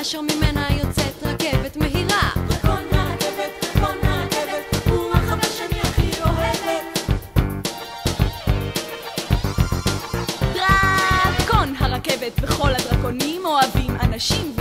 אשר ממנה יוצאת רכבת מהירה. דרקון הרכבת, הוא החבר שאני הכי אוהבת. דרקון הרכבת, וכל הדרקונים אוהבים אנשים